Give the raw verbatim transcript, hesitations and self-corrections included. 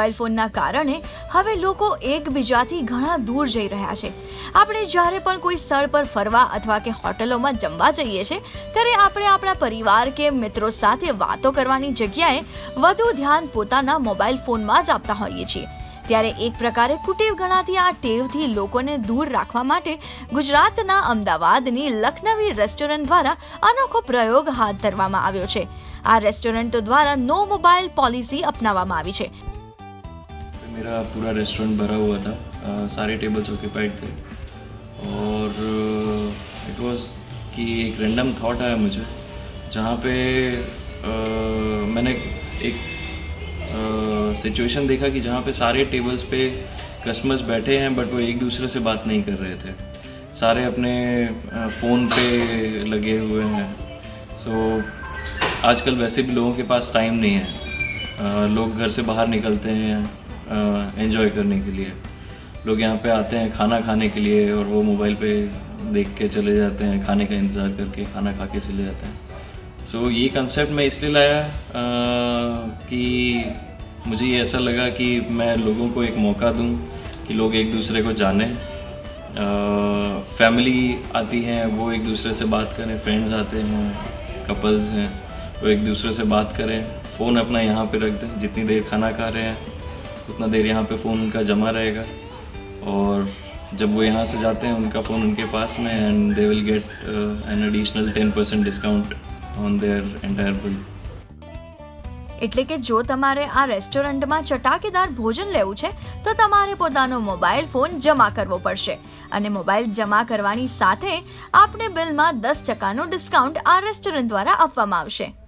Mobile ફોનના કારણે હવે લોકો એકબીજાથી ઘણા દૂર જઈ રહ્યા છે. આપણે જ્યારે પણ કોઈ સ્થળ પર ફરવા અથવા કે હોટલોમાં જમવા જઈએ છીએ ત્યારે આપણે આપણા પરિવાર કે મિત્રો સાથે વાતો કરવાની જગ્યાએ વધુ ધ્યાન પોતાના મોબાઈલ ફોનમાં જ આપતા હોઈએ છીએ. ત્યારે એક પ્રકારે કુટેવ ગણાતી આ ટેવથી લોકોને દૂર રાખવા માટે ગુજરાતના અમદાવાદની લખનવી રેસ્ટોરન્ટ દ્વારા અનોખો પ્રયોગ હાથ ધરવામાં આવ્યો છે. આ રેસ્ટોરન્ટો દ્વારા નો મોબાइल पॉलिसी अपनावामा आवी छे. मेरा पूरा रेस्टोरेंट भरा हुआ था, आ, सारे टेबल्स ऑक्यूपाइड थे और इट वाज कि एक रैंडम थॉट आया मुझे जहाँ पे आ, मैंने एक सिचुएशन देखा कि जहाँ पे सारे टेबल्स पे कस्टमर्स बैठे हैं बट वो एक दूसरे से बात नहीं कर रहे थे, सारे अपने फ़ोन पे लगे हुए हैं. सो so, आजकल वैसे भी लोगों के पास टाइम नहीं है, आ, लोग घर से बाहर निकलते हैं एंजॉय करने के लिए, लोग यहाँ पे आते हैं खाना खाने के लिए और वो मोबाइल पे देख के चले जाते हैं, खाने का इंतज़ार करके खाना खा के चले जाते हैं. सो so, ये कंसेप्ट मैं इसलिए लाया आ, कि मुझे ये ऐसा लगा कि मैं लोगों को एक मौका दूं कि लोग एक दूसरे को जानें, फैमिली आती हैं वो एक दूसरे से बात करें, फ्रेंड्स आते हैं, कपल्स हैं वो एक दूसरे से बात करें, फ़ोन अपना यहाँ पे रख दें, जितनी देर खाना खा रहे हैं उतना देर यहाँ पे फ़ोन उनका जमा रहेगा और जब वो यहाँ से जाते हैं उनका फ़ोन उनके पास में and they will get an additional ten percent discount on their entire bill. એટલે કે જો તમારે આ રેસ્ટોરન્ટમાં ચટાકેદાર ભોજન લેવું છે તો તમારે પોતાનો મોબાઈલ ફોન જમા કરવો પડશે અને મોબાઈલ જમા કરવાની સાથે આપને બિલમાં દસ ટકાનો ડિસ્કાઉન્ટ આ રેસ્ટોરન્ટ દ્વારા આપવામાં આવશે.